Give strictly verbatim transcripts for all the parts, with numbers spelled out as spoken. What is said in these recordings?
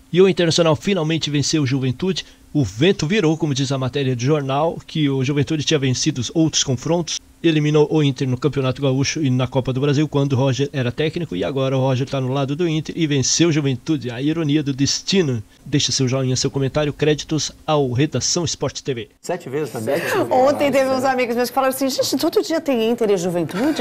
E o Internacional finalmente venceu o Juventude. O vento virou, como diz a matéria do jornal, que o Juventude tinha vencido os outros confrontos. Eliminou o Inter no Campeonato Gaúcho e na Copa do Brasil quando o Roger era técnico. E agora o Roger está no lado do Inter e venceu o Juventude. A ironia do destino. Deixa seu joinha, seu comentário. Créditos ao Redação Sport T V. Sete vezes também. Ontem teve uns amigos meus que falaram assim, gente, todo dia tem Inter e Juventude?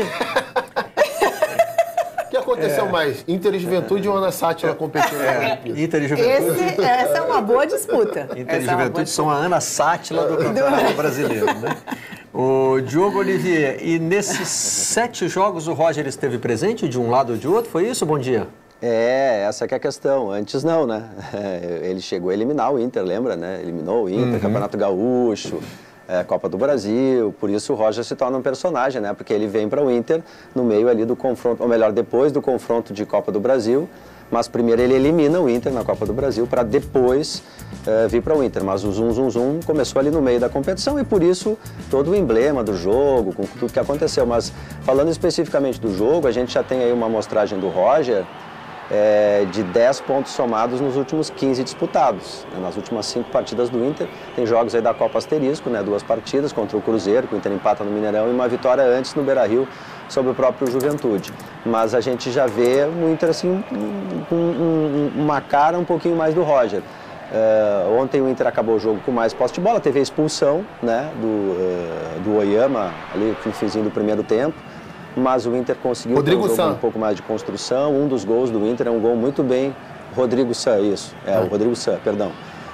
O que aconteceu é. mais? Inter e Juventude ou Ana Sátila competindo na Olimpíada? Inter e Juventude. Esse, essa é uma boa disputa. Inter essa e Juventude é são a Ana Sátila do Campeonato Brasileiro, né? O Diogo Olivier, e nesses sete jogos o Roger esteve presente de um lado ou de outro, foi isso? Bom dia. É, essa que é a questão. Antes não, né? Ele chegou a eliminar o Inter, lembra, né? Eliminou o Inter, uhum. Campeonato Gaúcho, é, Copa do Brasil, por isso o Roger se torna um personagem, né? Porque ele vem para o Inter no meio ali do confronto, ou melhor, depois do confronto de Copa do Brasil, mas primeiro ele elimina o Inter na Copa do Brasil para depois é, vir para o Inter. Mas o zum, zum, zum começou ali no meio da competição e por isso todo o emblema do jogo, com tudo que aconteceu. Mas falando especificamente do jogo, a gente já tem aí uma amostragem do Roger é, de dez pontos somados nos últimos quinze disputados. Né? Nas últimas cinco partidas do Inter, tem jogos aí da Copa Asterisco, né? Duas partidas contra o Cruzeiro, que o Inter empata no Mineirão, e uma vitória antes no Beira-Rio sobre o próprio Juventude. Mas a gente já vê o Inter assim, com um, um, uma cara um pouquinho mais do Roger. Uh, ontem o Inter acabou o jogo com mais posse de bola, teve a expulsão, né, do, uh, do Oyama ali no finzinho do primeiro tempo, mas o Inter conseguiu ter um, jogo um pouco mais de construção. Um dos gols do Inter é um gol muito bem... Rodrigo San, isso, é ah. o Rodrigo San, perdão.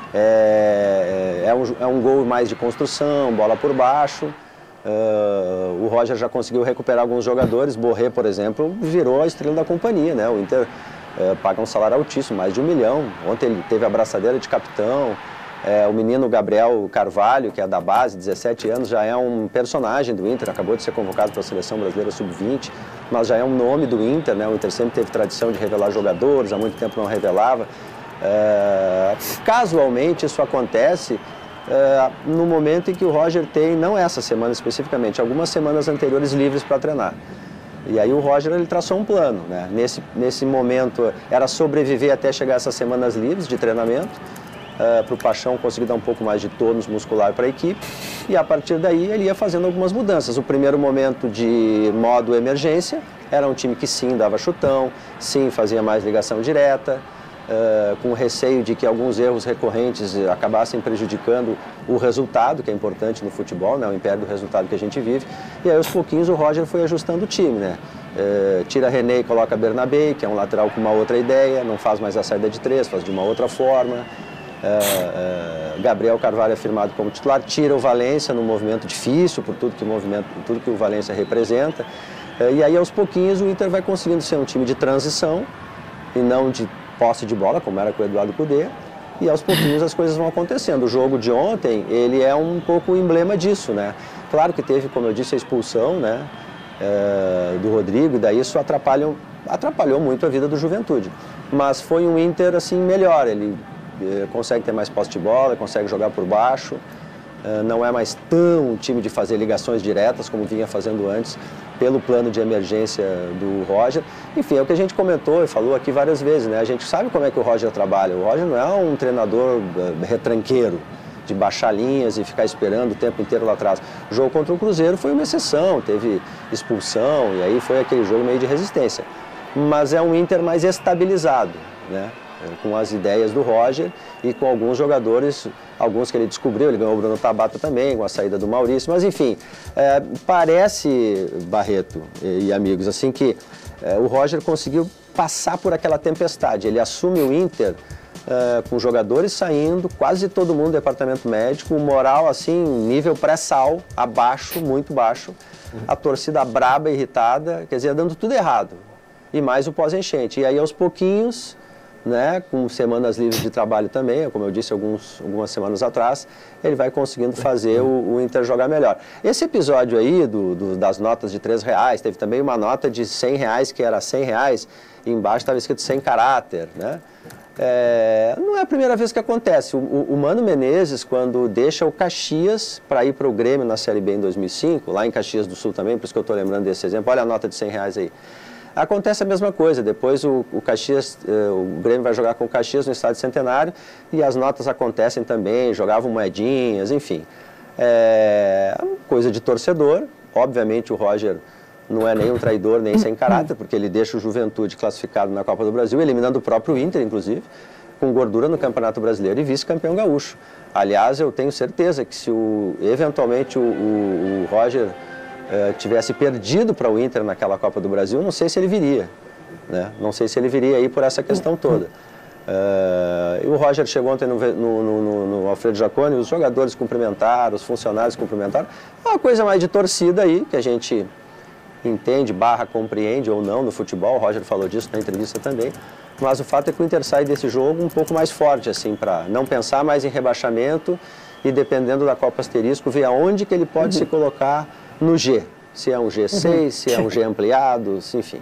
É, é, um, é um gol mais de construção, bola por baixo. Uh, o Roger já conseguiu recuperar alguns jogadores. Borré, por exemplo, virou a estrela da companhia, né? O Inter uh, paga um salário altíssimo, mais de um milhão. Ontem ele teve a braçadeira de capitão. É, o menino Gabriel Carvalho, que é da base, dezessete anos, já é um personagem do Inter, acabou de ser convocado para a Seleção Brasileira sub vinte, mas já é um nome do Inter, né? O Inter sempre teve tradição de revelar jogadores, há muito tempo não revelava. É, casualmente isso acontece é, no momento em que o Roger tem, não essa semana especificamente, algumas semanas anteriores livres para treinar. E aí o Roger ele traçou um plano, né? Nesse, nesse momento era sobreviver até chegar essas semanas livres de treinamento, Uh, para o Paixão conseguir dar um pouco mais de tônus muscular para a equipe, e a partir daí ele ia fazendo algumas mudanças. O primeiro momento de modo emergência era um time que sim dava chutão, sim fazia mais ligação direta, uh, com receio de que alguns erros recorrentes acabassem prejudicando o resultado, que é importante no futebol, né? O império do resultado que a gente vive. E aí aos pouquinhos o Roger foi ajustando o time, né? Uh, tira René e coloca Bernabé, que é um lateral com uma outra ideia, não faz mais a saída de três, faz de uma outra forma. Uh, uh, Gabriel Carvalho é firmado como titular, tira o Valência num movimento difícil, por tudo que o, movimento, por tudo que o Valência representa. Uh, e aí, aos pouquinhos, o Inter vai conseguindo ser um time de transição e não de posse de bola, como era com o Eduardo Cudê. E aos pouquinhos as coisas vão acontecendo. O jogo de ontem, ele é um pouco o emblema disso, né? Claro que teve, como eu disse, a expulsão, né, uh, do Rodrigo, e daí isso atrapalhou, atrapalhou muito a vida do Juventude. Mas foi um Inter, assim, melhor. Ele consegue ter mais posse de bola, consegue jogar por baixo, não é mais tão um time de fazer ligações diretas como vinha fazendo antes, pelo plano de emergência do Roger. Enfim, é o que a gente comentou e falou aqui várias vezes, né? A gente sabe como é que o Roger trabalha. O Roger não é um treinador retranqueiro, de baixar linhas e ficar esperando o tempo inteiro lá atrás. O jogo contra o Cruzeiro foi uma exceção, teve expulsão e aí foi aquele jogo meio de resistência. Mas é um Inter mais estabilizado, né? Com as ideias do Roger e com alguns jogadores, alguns que ele descobriu, ele ganhou o Bruno Tabata também, com a saída do Maurício, mas enfim, é, parece, Barreto e, e amigos, assim que é, o Roger conseguiu passar por aquela tempestade. Ele assume o Inter é, com jogadores saindo, quase todo mundo do departamento médico, o moral assim, nível pré-sal, abaixo, muito baixo, a torcida braba, irritada, quer dizer, dando tudo errado, e mais o pós-enchente. E aí aos pouquinhos, né, com semanas livres de trabalho também, como eu disse alguns, algumas semanas atrás, ele vai conseguindo fazer o, o Inter jogar melhor. Esse episódio aí do, do, das notas de três reais, teve também uma nota de cem reais que era cem reais, e embaixo estava escrito sem caráter, né? É, não é a primeira vez que acontece. O, o, o Mano Menezes, quando deixa o Caxias para ir para o Grêmio na Série B em dois mil e cinco, lá em Caxias do Sul também, por isso que eu estou lembrando desse exemplo, olha a nota de cem reais aí. Acontece a mesma coisa, depois o, o Caxias, o Grêmio vai jogar com o Caxias no Estádio Centenário e as notas acontecem também, jogavam moedinhas, enfim. É coisa de torcedor, obviamente o Roger não é nem um traidor, nem sem caráter, porque ele deixa o Juventude classificado na Copa do Brasil, eliminando o próprio Inter, inclusive, com gordura no Campeonato Brasileiro e vice-campeão gaúcho. Aliás, eu tenho certeza que se o, eventualmente o, o, o Roger eh, tivesse perdido para o Inter naquela Copa do Brasil, não sei se ele viria, né? Não sei se ele viria aí por essa questão toda. Uh, e o Roger chegou ontem no, no, no, no Alfredo Jaconi, os jogadores cumprimentaram, os funcionários cumprimentaram. É uma coisa mais de torcida aí, que a gente entende, barra, compreende ou não no futebol. O Roger falou disso na entrevista também. Mas o fato é que o Inter sai desse jogo um pouco mais forte, assim, para não pensar mais em rebaixamento e, dependendo da Copa Asterisco, ver aonde que ele pode uhum. se colocar no G. Se é um G seis, uhum. se é um G ampliado, enfim.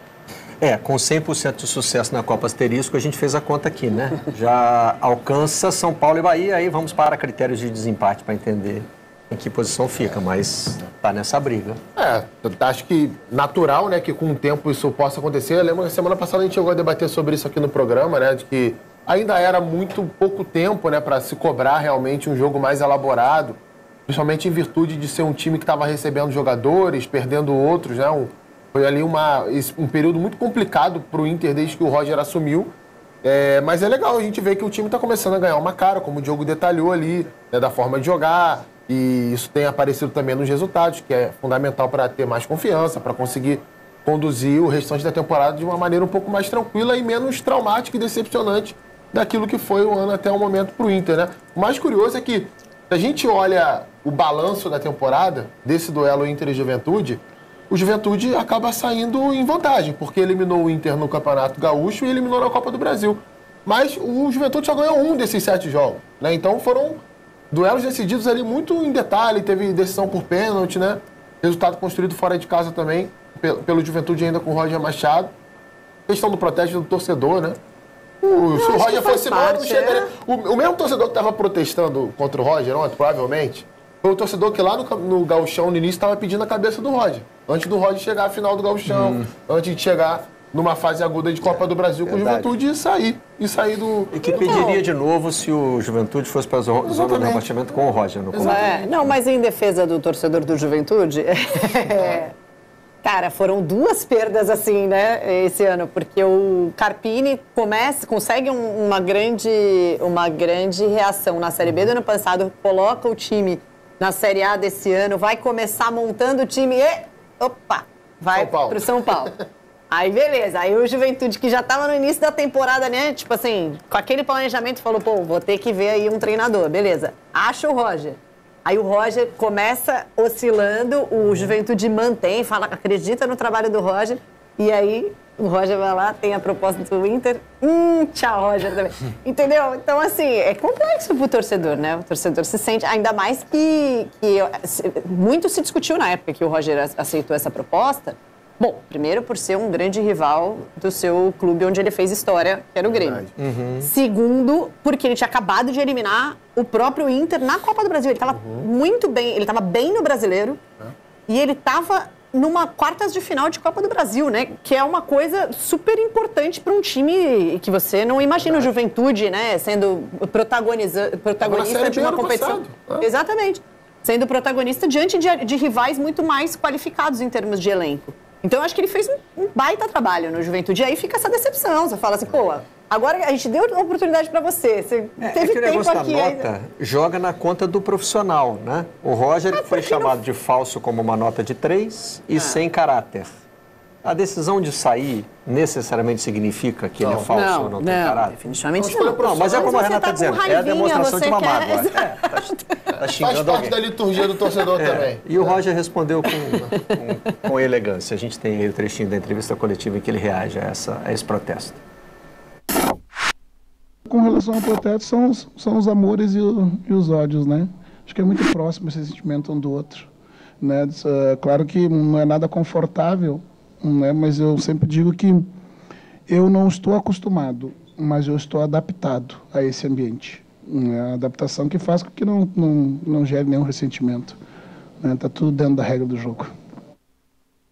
É, com cem por cento de sucesso na Copa Asterisco, a gente fez a conta aqui, né? Já alcança São Paulo e Bahia, aí vamos para critérios de desempate para entender em que posição fica, mas tá nessa briga. É, acho que natural, né, que com o tempo isso possa acontecer. Eu lembro que semana passada a gente chegou a debater sobre isso aqui no programa, né, de que ainda era muito pouco tempo, né, para se cobrar realmente um jogo mais elaborado, principalmente em virtude de ser um time que estava recebendo jogadores, perdendo outros, né, um Foi ali uma, um período muito complicado para o Inter desde que o Roger assumiu. É, mas é legal a gente ver que o time está começando a ganhar uma cara, como o Diogo detalhou ali, né, da forma de jogar. E isso tem aparecido também nos resultados, que é fundamental para ter mais confiança, para conseguir conduzir o restante da temporada de uma maneira um pouco mais tranquila e menos traumática e decepcionante daquilo que foi o ano até o momento para o Inter, né? O mais curioso é que, se a gente olha o balanço da temporada, desse duelo Inter e Juventude, o Juventude acaba saindo em vantagem, porque eliminou o Inter no Campeonato Gaúcho e eliminou na Copa do Brasil. Mas o Juventude só ganhou um desses sete jogos, né? Então foram duelos decididos ali muito em detalhe, teve decisão por pênalti, né? Resultado construído fora de casa também, pelo, pelo Juventude ainda com o Roger Machado. Questão do protesto do torcedor, né? O, se o Roger fosse mal, não chegaria. É. O, o mesmo torcedor que estava protestando contra o Roger ontem, provavelmente, foi o torcedor que lá no, no Gauchão, no início, estava pedindo a cabeça do Roger. Antes do Roger chegar à final do Gauchão, hum. antes de chegar numa fase aguda de Copa do Brasil com o Juventude e sair. E sair do... E que pediria de novo se o Juventude fosse para a zona de rebaixamento com o Roger no comando. É, não, mas em defesa do torcedor do Juventude, é, cara, foram duas perdas assim, né, esse ano, porque o Carpini começa, consegue um, uma, grande, uma grande reação na Série B do ano passado, coloca o time na Série A desse ano, vai começar montando o time e... Opa! Vai para o São Paulo. Aí, beleza. Aí o Juventude, que já estava no início da temporada, né? Tipo assim, com aquele planejamento, falou, pô, vou ter que ver aí um treinador. Beleza. Acha o Roger. Aí o Roger começa oscilando, o Juventude mantém, fala, acredita no trabalho do Roger. E aí o Roger vai lá, tem a proposta do Inter. Hum, tchau, Roger também. Entendeu? Então, assim, é complexo pro torcedor, né? O torcedor se sente, ainda mais que, que muito se discutiu na época que o Roger aceitou essa proposta. Bom, primeiro por ser um grande rival do seu clube onde ele fez história, que era o Grêmio. Uhum. Segundo, porque ele tinha acabado de eliminar o próprio Inter na Copa do Brasil. Ele estava uhum. muito bem, ele estava bem no Brasileiro uhum. e ele estava numa quartas de final de Copa do Brasil, né? Que é uma coisa super importante para um time que você não imagina o Juventude, né? Sendo protagoniza, protagonista de uma competição. Ah. Exatamente. Sendo protagonista diante de, de rivais muito mais qualificados em termos de elenco. Então, eu acho que ele fez um, um baita trabalho no Juventude. E aí fica essa decepção. Você fala assim, pô, agora a gente deu a oportunidade para você. Você é, teve é que o tempo negócio aqui. Da nota aí... joga na conta do profissional, né? O Roger ah, foi chamado não... de falso como uma nota de três e ah. sem caráter. A decisão de sair necessariamente significa que não. ele é falso não, ou não, não tem caráter? Definitivamente não. não. Mas é como a Renata está dizendo, é a demonstração de uma quer... mágoa. É, tá, tá xingando Faz parte alguém. da liturgia do torcedor é. também. E o Roger respondeu com, com, com elegância. A gente tem aí o trechinho da entrevista coletiva em que ele reage a, essa, a esse protesto. Com relação ao protesto, são os, são os amores e, o, e os ódios, né? Acho que é muito próximo esse sentimento um do outro. Né? Claro que não é nada confortável, né? Mas eu sempre digo que eu não estou acostumado, mas eu estou adaptado a esse ambiente. É a adaptação que faz com que não, não, não gere nenhum ressentimento. Está, né? Tudo dentro da regra do jogo.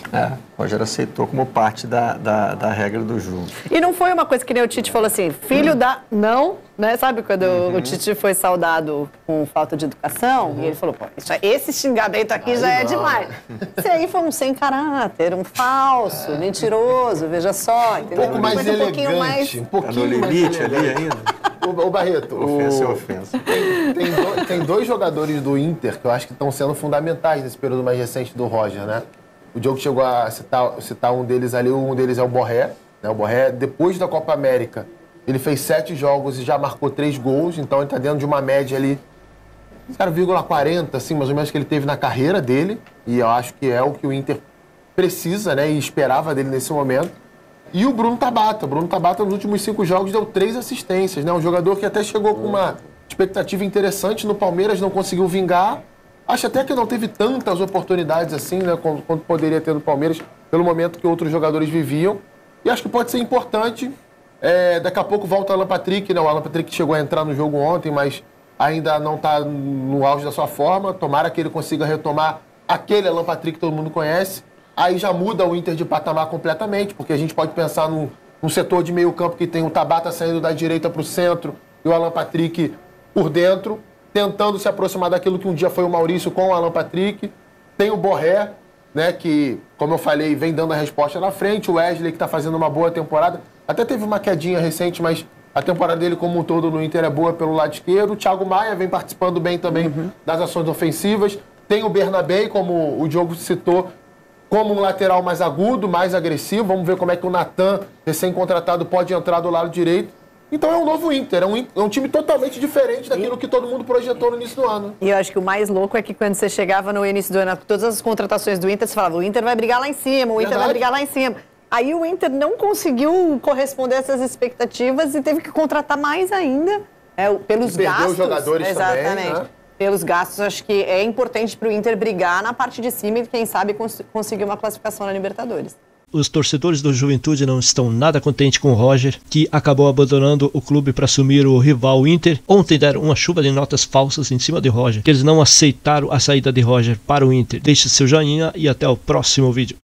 É, o Roger aceitou como parte da, da, da regra do jogo. E não foi uma coisa que nem o Tite falou assim, filho da... Não, né? Sabe quando uhum. o Tite foi saudado com falta de educação? Uhum. E ele falou, pô, isso, esse xingamento aqui aí já não. é demais. Esse aí foi um sem caráter, um falso, é. mentiroso, veja só. Entendeu? Um pouco mais um elegante, mais... um pouquinho tá no limite ali ainda. O, o Barreto, ofensa o... é ofensa. Tem, tem, do, tem dois jogadores do Inter que eu acho que estão sendo fundamentais nesse período mais recente do Roger, né? O Diogo chegou a citar, citar um deles ali, um deles é o Borré. Né? O Borré, depois da Copa América, ele fez sete jogos e já marcou três gols, então ele está dentro de uma média ali, zero vírgula quarenta, assim, mais ou menos, que ele teve na carreira dele, e eu acho que é o que o Inter precisa, né, e esperava dele nesse momento. E o Bruno Tabata. O Bruno Tabata, nos últimos cinco jogos, deu três assistências, né? Um jogador que até chegou com uma expectativa interessante no Palmeiras, não conseguiu vingar. Acho até que não teve tantas oportunidades assim, né, quanto poderia ter no Palmeiras, pelo momento que outros jogadores viviam. E acho que pode ser importante. É, daqui a pouco volta o Alan Patrick, né? O Alan Patrick chegou a entrar no jogo ontem, mas ainda não está no auge da sua forma. Tomara que ele consiga retomar aquele Alan Patrick que todo mundo conhece. Aí já muda o Inter de patamar completamente, porque a gente pode pensar num, num setor de meio campo que tem o Tabata saindo da direita para o centro e o Alan Patrick por dentro, tentando se aproximar daquilo que um dia foi o Maurício com o Alan Patrick. Tem o Borré, né, que, como eu falei, vem dando a resposta na frente. O Wesley, que está fazendo uma boa temporada. Até teve uma quedinha recente, mas a temporada dele como um todo no Inter é boa pelo lado esquerdo. O Thiago Maia vem participando bem também uhum. das ações ofensivas. Tem o Bernabé, como o Diogo citou, como um lateral mais agudo, mais agressivo. Vamos ver como é que o Natan, recém-contratado, pode entrar do lado direito. Então é um novo Inter, é um, é um time totalmente diferente daquilo que todo mundo projetou no início do ano. E eu acho que o mais louco é que quando você chegava no início do ano, todas as contratações do Inter, você falava, o Inter vai brigar lá em cima, o Inter Verdade. vai brigar lá em cima. Aí o Inter não conseguiu corresponder a essas expectativas e teve que contratar mais ainda, é, pelos Perdeu gastos. Os jogadores Exatamente. Também, né? Pelos gastos, acho que é importante para o Inter brigar na parte de cima e, quem sabe, cons- conseguir uma classificação na Libertadores. Os torcedores do Juventude não estão nada contentes com o Roger, que acabou abandonando o clube para assumir o rival Inter. Ontem deram uma chuva de notas falsas em cima de Roger, que eles não aceitaram a saída de Roger para o Inter. Deixe seu joinha e até o próximo vídeo.